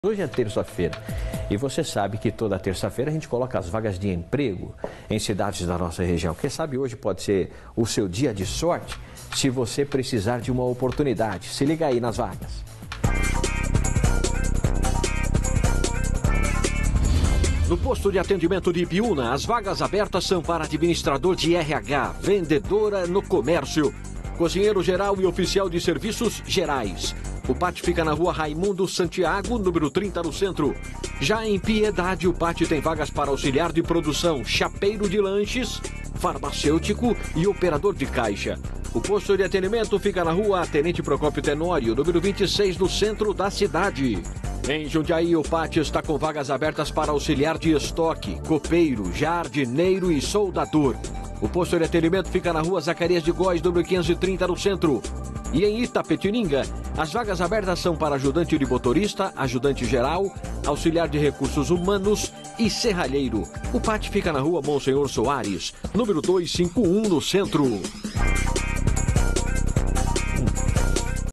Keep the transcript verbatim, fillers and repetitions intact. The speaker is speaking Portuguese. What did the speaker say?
Hoje é terça-feira e você sabe que toda terça-feira a gente coloca as vagas de emprego em cidades da nossa região. Quem sabe hoje pode ser o seu dia de sorte se você precisar de uma oportunidade. Se liga aí nas vagas. No posto de atendimento de Ibiúna, as vagas abertas são para administrador de R H, vendedora no comércio, cozinheiro geral e oficial de serviços gerais. O pátio fica na rua Raimundo Santiago, número trinta, no centro. Já em Piedade, o pátio tem vagas para auxiliar de produção, chapeiro de lanches, farmacêutico e operador de caixa. O posto de atendimento fica na rua Tenente Procópio Tenório, número vinte e seis, no centro da cidade. Em Jundiaí, o pátio está com vagas abertas para auxiliar de estoque, copeiro, jardineiro e soldador. O posto de atendimento fica na rua Zacarias de Góes, número quinhentos e trinta, no centro. E em Itapetininga, as vagas abertas são para ajudante de motorista, ajudante geral, auxiliar de recursos humanos e serralheiro. O pátio fica na rua Monsenhor Soares, número duzentos e cinquenta e um, no centro.